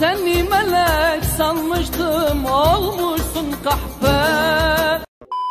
Seni melek sanmıştım, olmuşsun kahpe.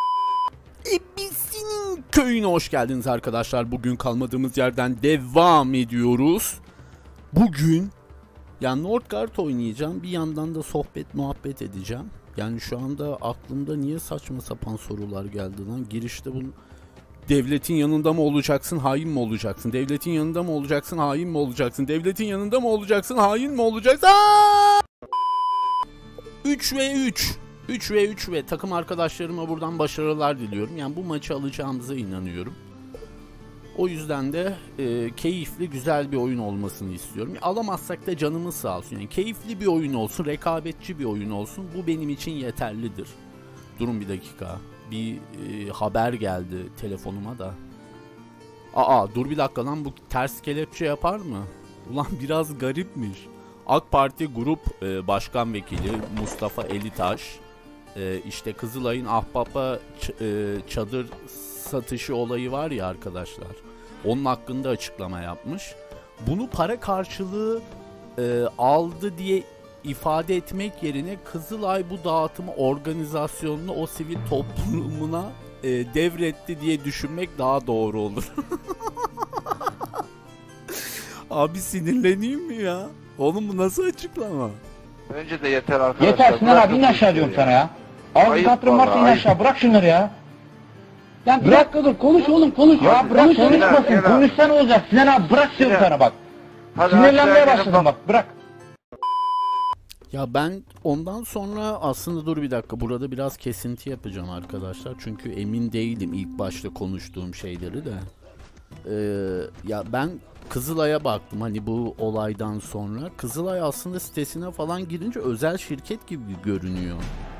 Ebisinin köyüne hoş geldiniz arkadaşlar. Bugün kalmadığımız yerden devam ediyoruz. Bugün yani Northgard oynayacağım. Bir yandan da sohbet muhabbet edeceğim. Yani şu anda aklımda niye saçma sapan sorular geldi lan. Girişte bunu devletin yanında mı olacaksın, hain mi olacaksın? Devletin yanında mı olacaksın, hain mi olacaksın? Devletin yanında mı olacaksın, hain mi olacaksın? 3v3 ve takım arkadaşlarıma buradan başarılar diliyorum. Yani bu maçı alacağımıza inanıyorum. O yüzden de keyifli, güzel bir oyun olmasını istiyorum. Alamazsak da canımız sağ olsun. Yani keyifli bir oyun olsun, rekabetçi bir oyun olsun. Bu benim için yeterlidir. Durun bir dakika. Bir haber geldi telefonuma da. Dur bir dakika lan, bu ters kelepçe yapar mı? Ulan biraz garipmiş. AK Parti Grup Başkan Vekili Mustafa Elitaş işte Kızılay'ın Ahbap'a çadır satışı olayı var ya arkadaşlar. Onun hakkında açıklama yapmış. Bunu para karşılığı aldı diye ifade etmek yerine Kızılay bu dağıtımı organizasyonunu o sivil toplumuna devretti diye düşünmek daha doğru olur. Abi sinirleneyim mi ya? Oğlum bu nasıl açıklama? Önce de yeter arkadaşlar. Yeter Sinan abi, in aşağı diyorum sana ya. Ağzı tatlım varsa in aşağı, bırak şunları ya. Ya bir dakika dur, konuş oğlum, konuş. Ya bırak, konuşmasın, konuşsan olacak Sinan abi, bırak diyorum sana bak. Sinirlenmeye başladım bak, bırak. Ya ben ondan sonra aslında dur bir dakika, burada biraz kesinti yapacağım arkadaşlar. Çünkü emin değilim ilk başta konuştuğum şeyleri de. Ya ben Kızılay'a baktım hani bu olaydan sonra. Kızılay aslında sitesine falan girince özel şirket gibi görünüyor.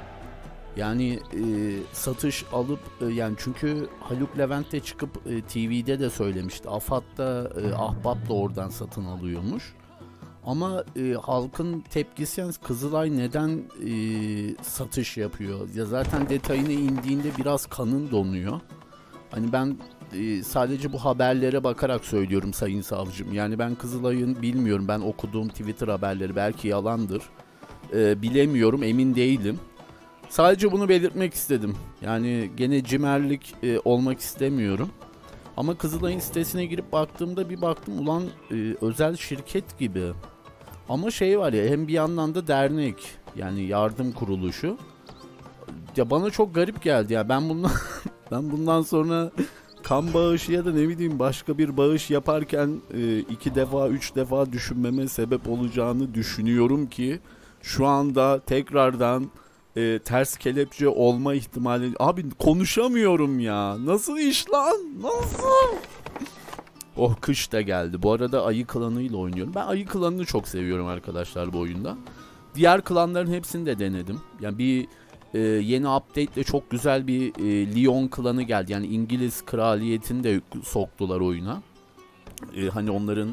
Yani satış alıp yani çünkü Haluk Levent de çıkıp TV'de de söylemişti. AFAD'da Ahbap da oradan satın alıyormuş. Ama halkın tepkisi yani Kızılay neden satış yapıyor? Ya zaten detayına indiğinde biraz kanın donuyor. Hani ben sadece bu haberlere bakarak söylüyorum sayın savcım. Yani ben Kızılay'ın bilmiyorum, ben okuduğum Twitter haberleri belki yalandır. Bilemiyorum, emin değilim. Sadece bunu belirtmek istedim. Yani gene cimerlik olmak istemiyorum. Ama Kızılay'ın sitesine girip baktığımda bir baktım ulan özel şirket gibi. Ama şey var ya, hem bir yandan da dernek, yani yardım kuruluşu. Ya bana çok garip geldi ya. Ben bundan sonra kan bağışı ya da ne bileyim başka bir bağış yaparken 2 defa 3 defa düşünmeme sebep olacağını düşünüyorum ki şu anda tekrardan ters kelepçe olma ihtimali. Abi konuşamıyorum ya. Nasıl iş lan? Nasıl? Oh, kış da geldi. Bu arada ayı klanıyla oynuyorum. Ben ayı klanını çok seviyorum arkadaşlar bu oyunda. Diğer klanların hepsini de denedim. Yani bir yeni update ile çok güzel bir Lyon klanı geldi. Yani İngiliz kraliyetini de soktular oyuna. Hani onların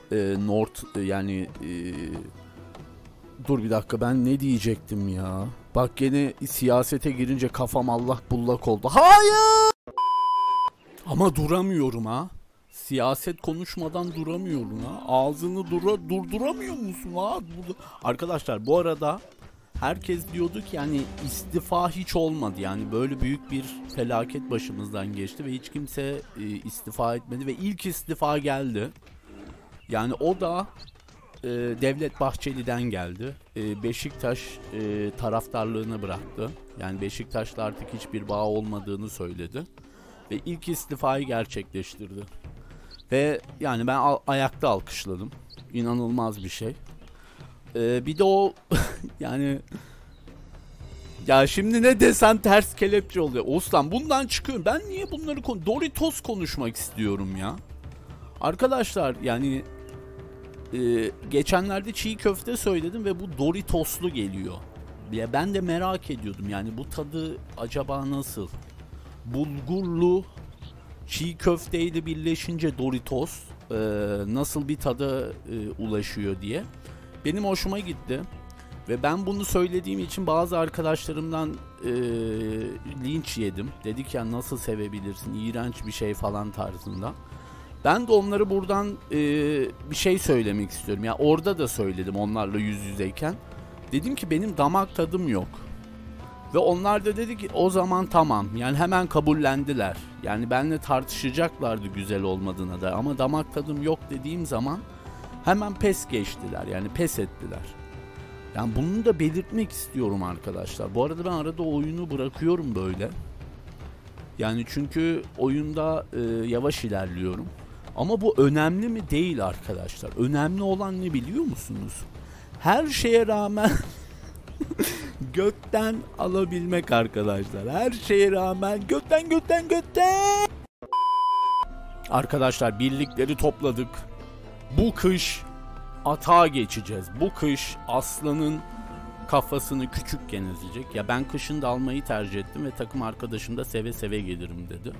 yani dur bir dakika, ben ne diyecektim ya? Bak gene siyasete girince kafam allak bullak oldu. Hayır! Ama duramıyorum ha. Siyaset konuşmadan duramıyorum ha. Ağzını durduramıyor musun ha? Arkadaşlar bu arada herkes diyordu ki yani istifa hiç olmadı. Yani böyle büyük bir felaket başımızdan geçti ve hiç kimse istifa etmedi ve ilk istifa geldi. Yani o da Devlet Bahçeli'den geldi. Beşiktaş taraftarlığını bıraktı. Yani Beşiktaş'la artık hiçbir bağ olmadığını söyledi. Ve ilk istifayı gerçekleştirdi. Ve yani ben ayakta alkışladım. İnanılmaz bir şey. Bir de o yani ya şimdi ne desen ters kelepçe oluyor. Osman bundan çıkıyorum. Ben niye bunları Doritos konuşmak istiyorum ya. Arkadaşlar yani geçenlerde çiğ köfte söyledim ve bu Doritoslu geliyor. Ya ben de merak ediyordum yani bu tadı acaba nasıl? Bulgurlu çiğ köfteyle birleşince Doritos nasıl bir tada ulaşıyor diye. Benim hoşuma gitti. Ve ben bunu söylediğim için bazı arkadaşlarımdan linç yedim. Dedik ya nasıl sevebilirsin, iğrenç bir şey falan tarzında. Ben de onları buradan bir şey söylemek istiyorum. Ya orada da söyledim onlarla yüz yüzeyken. Dedim ki benim damak tadım yok. Ve onlar da dedi ki o zaman tamam. Yani hemen kabullendiler. Yani benimle tartışacaklardı güzel olmadığına da. Ama damak tadım yok dediğim zaman hemen pes geçtiler. Yani pes ettiler. Yani bunu da belirtmek istiyorum arkadaşlar. Bu arada ben arada oyunu bırakıyorum böyle. Yani çünkü oyunda yavaş ilerliyorum. Ama bu önemli mi? Değil arkadaşlar. Önemli olan ne biliyor musunuz? Her şeye rağmen götten alabilmek arkadaşlar. Her şeye rağmen götten. Arkadaşlar birlikleri topladık. Bu kış atağa geçeceğiz. Bu kış aslanın kafasını küçükken ezecek. Ya ben kışın da almayı tercih ettim ve takım arkadaşım da seve seve gelirim dedi.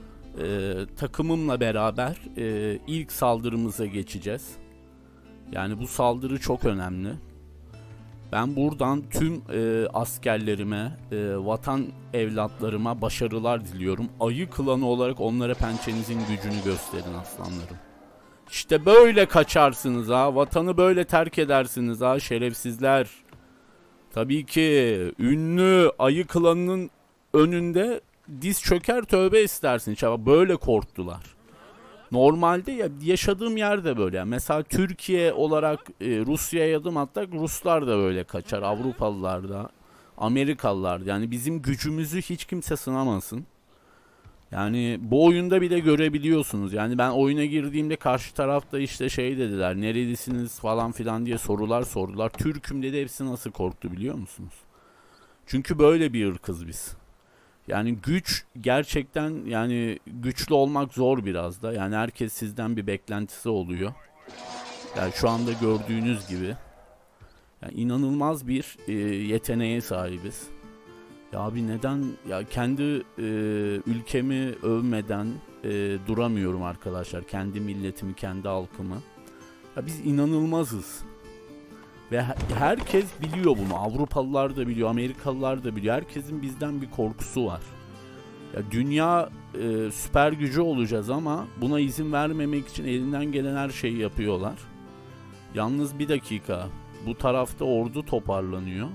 Takımımla beraber ilk saldırımıza geçeceğiz. Yani bu saldırı çok önemli. Ben buradan tüm askerlerime, vatan evlatlarıma başarılar diliyorum. Ayı klanı olarak onlara pençenizin gücünü gösterin aslanlarım. İşte böyle kaçarsınız ha. Vatanı böyle terk edersiniz ha şerefsizler. Tabii ki ünlü ayı klanının önünde diz çöker tövbe istersin. Böyle korktular. Normalde ya yaşadığım yerde böyle. Yani mesela Türkiye olarak Rusya'ya adım atsak Ruslar da böyle kaçar. Avrupalılar da, Amerikalılar da. Yani bizim gücümüzü hiç kimse sınamasın. Yani bu oyunda bile görebiliyorsunuz. Yani ben oyuna girdiğimde karşı tarafta işte şey dediler. Nerelisiniz falan filan diye sorular sordular. Türk'üm dedi, hepsi nasıl korktu biliyor musunuz? Çünkü böyle bir ırkız biz. Yani güç gerçekten, yani güçlü olmak zor biraz da. Yani herkes sizden bir beklentisi oluyor. Yani şu anda gördüğünüz gibi. Yani inanılmaz bir yeteneğe sahibiz. Ya abi neden ya kendi ülkemi övmeden duramıyorum arkadaşlar. Kendi milletimi, kendi halkımı. Ya biz inanılmazız. Ve herkes biliyor bunu. Avrupalılar da biliyor, Amerikalılar da biliyor. Herkesin bizden bir korkusu var. Ya dünya süper gücü olacağız ama buna izin vermemek için elinden gelen her şeyi yapıyorlar. Yalnız bir dakika. Bu tarafta ordu toparlanıyor.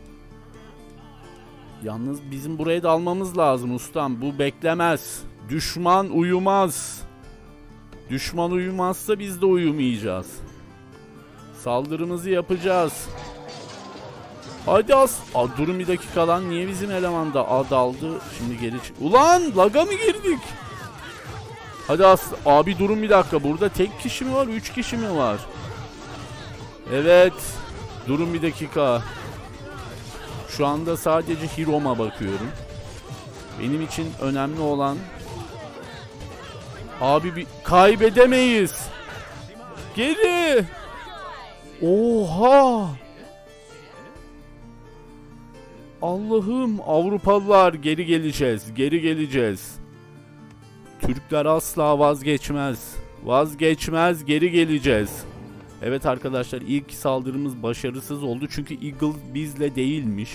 Yalnız bizim buraya da almamız lazım ustam. Bu beklemez. Düşman uyumaz. Düşman uyumazsa biz de uyumayacağız. Saldırımızı yapacağız. Hadi durun bir dakika lan. Niye bizim eleman da daldı? Şimdi geri Ulan laga mı girdik? Hadi abi durun bir dakika. Burada tek kişi mi var? 3 kişi mi var? Evet. Durun bir dakika. Şu anda sadece Hiro'ma bakıyorum. Benim için önemli olan... Abi kaybedemeyiz. Geri. Oha. Allah'ım, Avrupalılar geri geleceğiz. Geri geleceğiz. Türkler asla vazgeçmez. Vazgeçmez, geri geleceğiz. Evet arkadaşlar, ilk saldırımız başarısız oldu. Çünkü Eagle bizle değilmiş.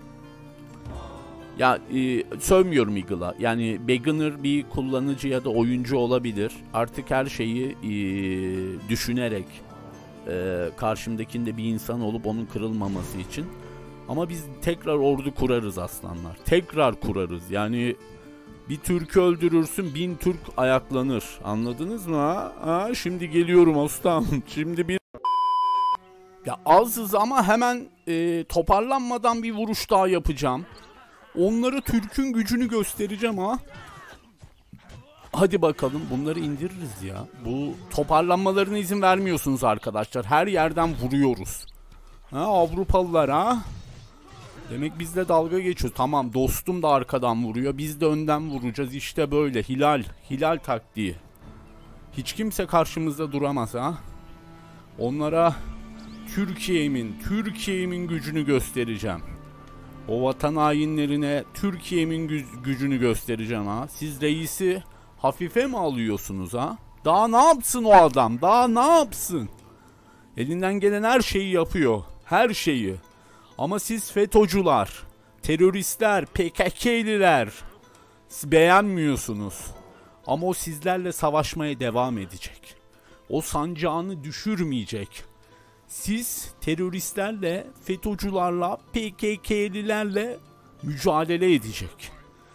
Ya sövmüyorum Eagle'a. Yani beginner bir kullanıcı ya da oyuncu olabilir. Artık her şeyi düşünerek karşımdakinde bir insan olup onun kırılmaması için. Ama biz tekrar ordu kurarız aslanlar. Tekrar kurarız. Yani bir Türk'ü öldürürsün, 1000 Türk ayaklanır. Anladınız mı ha? Şimdi geliyorum ustam. Şimdi bir... Ya azız ama hemen toparlanmadan bir vuruş daha yapacağım. Onlara Türk'ün gücünü göstereceğim ha. Hadi bakalım, bunları indiririz ya. Bu toparlanmalarına izin vermiyorsunuz arkadaşlar. Her yerden vuruyoruz. Ha, Avrupalılar ha. Demek bizle dalga geçiyor. Tamam, dostum da arkadan vuruyor. Biz de önden vuracağız. İşte böyle hilal. Hilal taktiği. Hiç kimse karşımızda duramaz ha. Onlara Türkiye'min gücünü göstereceğim. O vatan hainlerine Türkiye'min gücünü göstereceğim ha. Siz reisi hafife mi alıyorsunuz ha? Daha ne yapsın o adam? Daha ne yapsın? Elinden gelen her şeyi yapıyor. Her şeyi. Ama siz FETÖ'cüler, teröristler, PKK'liler beğenmiyorsunuz. Ama o sizlerle savaşmaya devam edecek. O sancağını düşürmeyecek. Siz teröristlerle, FETÖ'cülerle, PKK'lilerle mücadele edecek.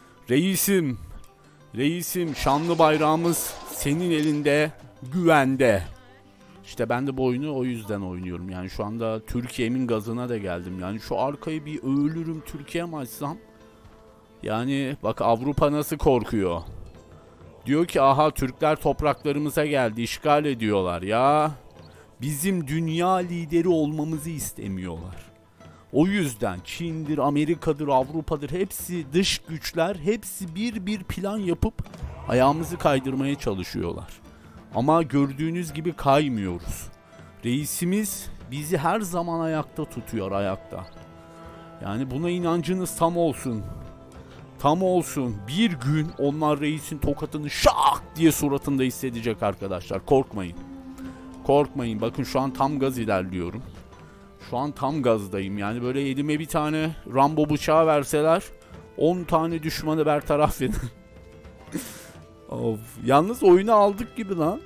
Reisim şanlı bayrağımız senin elinde, güvende. İşte ben de bu oyunu o yüzden oynuyorum. Yani şu anda Türkiye'min gazına da geldim. Yani şu arkayı bir ölürüm Türkiye'ye mi açsam? Yani bak Avrupa nasıl korkuyor. Diyor ki aha Türkler topraklarımıza geldi, işgal ediyorlar ya. Bizim dünya lideri olmamızı istemiyorlar. O yüzden Çin'dir, Amerika'dır, Avrupa'dır hepsi dış güçler, hepsi bir plan yapıp ayağımızı kaydırmaya çalışıyorlar. Ama gördüğünüz gibi kaymıyoruz. Reisimiz bizi her zaman ayakta tutuyor, ayakta. Yani buna inancınız tam olsun. Tam olsun. Bir gün onlar reisin tokatını şak diye suratında hissedecek arkadaşlar. Korkmayın. Korkmayın. Bakın şu an tam gaz ilerliyorum. Şu an tam gazdayım. Yani böyle elime bir tane Rambo bıçağı verseler 10 tane düşmanı bertaraf eder. Of. Yalnız oyunu aldık gibi lan.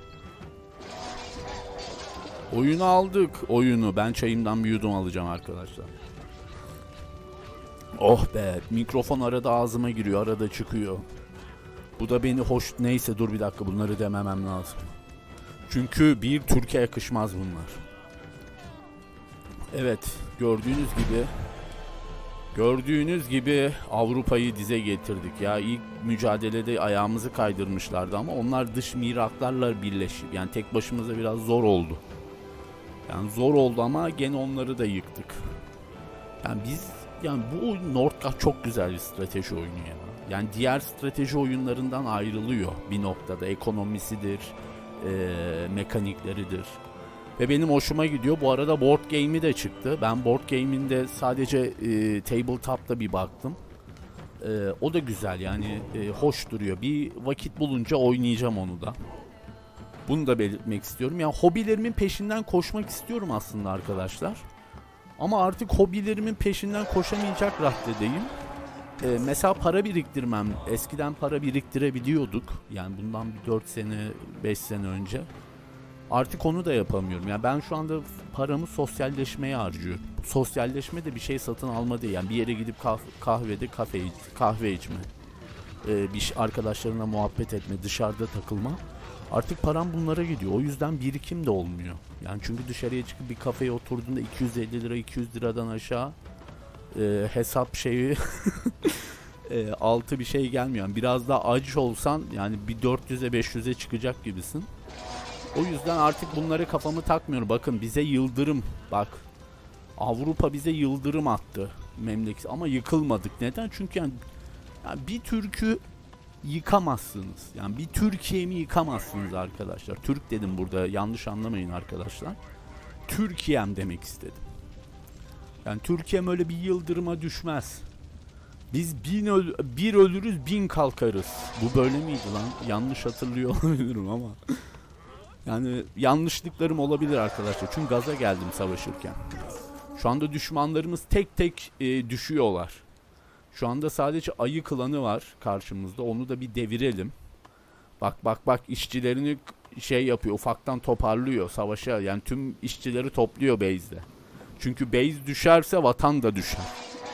Oyunu aldık. Oyunu. Ben çayımdan bir yudum alacağım arkadaşlar. Oh be. Mikrofon arada ağzıma giriyor. Arada çıkıyor. Bu da beni hoş... Neyse dur bir dakika. Bunları dememem lazım. Çünkü bir Türkiye yakışmaz bunlar. Evet. Gördüğünüz gibi Avrupa'yı dize getirdik. Ya ilk mücadelede ayağımızı kaydırmışlardı ama onlar dış mihraklarla birleşip yani tek başımıza biraz zor oldu. Yani zor oldu ama gene onları da yıktık. Yani bu oyun Northgard çok güzel bir strateji oyunu ya. Yani diğer strateji oyunlarından ayrılıyor bir noktada. Ekonomisidir, mekanikleridir. Ve benim hoşuma gidiyor. Bu arada board game'i de çıktı. Ben board game'inde sadece tabletop'ta bir baktım. O da güzel yani hoş duruyor. Bir vakit bulunca oynayacağım onu da. Bunu da belirtmek istiyorum. Yani hobilerimin peşinden koşmak istiyorum aslında arkadaşlar. Ama artık hobilerimin peşinden koşamayacak raddedeyim. Mesela para biriktirmem. Eskiden para biriktirebiliyorduk. Yani bundan bir 4 sene, 5 sene önce. Artık onu da yapamıyorum. Yani ben şu anda paramı sosyalleşmeye harcıyorum. Sosyalleşme de bir şey satın alma değil. Yani bir yere gidip kahvede kahve içme. Arkadaşlarına muhabbet etme, dışarıda takılma. Artık param bunlara gidiyor. O yüzden birikim de olmuyor. Yani çünkü dışarıya çıkıp bir kafeye oturduğunda 250 lira, 200 liradan aşağı hesap şeyi altı bir şey gelmiyor. Yani biraz daha aç olsan yani bir 400'e 500'e çıkacak gibisin. O yüzden artık bunları kafamı takmıyorum. Bakın bize yıldırım. Bak. Avrupa bize yıldırım attı. Memleket. Ama yıkılmadık. Neden? Çünkü yani bir Türk'ü yıkamazsınız. Yani bir Türkiye'mi yıkamazsınız arkadaşlar. Türk dedim burada. Yanlış anlamayın arkadaşlar. Türkiye'm demek istedim. Yani Türkiye'm öyle bir yıldırıma düşmez. Biz bir ölürüz 1000 kalkarız. Bu böyle miydi lan? Yanlış hatırlıyor olabilirim ama. Yani yanlışlıklarım olabilir arkadaşlar. Çünkü gaza geldim savaşırken. Şu anda düşmanlarımız tek tek düşüyorlar. Şu anda sadece ayı klanı var karşımızda. Onu da bir devirelim. Bak işçilerini şey yapıyor. Ufaktan toparlıyor savaşa. Yani tüm işçileri topluyor base'de. Çünkü base düşerse vatan da düşer.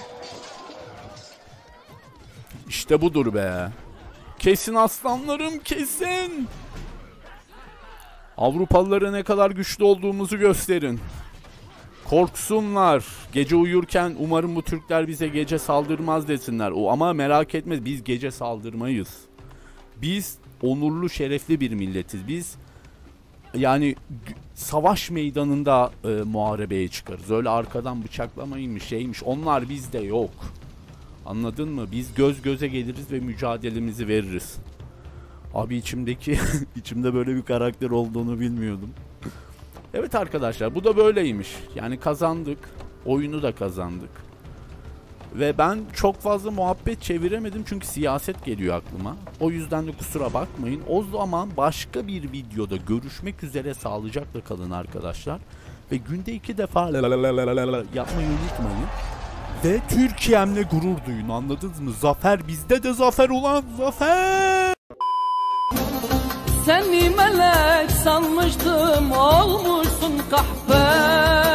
İşte budur be. Kesin aslanlarım kesin. Avrupalılara ne kadar güçlü olduğumuzu gösterin. Korksunlar. Gece uyurken umarım bu Türkler bize gece saldırmaz desinler. Ama merak etme biz gece saldırmayız. Biz onurlu şerefli bir milletiz. Biz yani savaş meydanında muharebeye çıkarız. Öyle arkadan bıçaklamaymış şeymiş. Onlar bizde yok. Anladın mı? Biz göz göze geliriz ve mücadelemizi veririz. Abi içimde böyle bir karakter olduğunu bilmiyordum. Evet arkadaşlar bu da böyleymiş. Yani kazandık. Oyunu da kazandık. Ve ben çok fazla muhabbet çeviremedim çünkü siyaset geliyor aklıma. O yüzden de kusura bakmayın. O zaman başka bir videoda görüşmek üzere, sağlıcakla kalın arkadaşlar. Ve günde 2 defa yapmayı unutmayın. Ve Türkiye'mle gurur duyun, anladınız mı? Zafer bizde de zafer ulan zafer! Seni melek sanmıştım olmuşsun kahpe.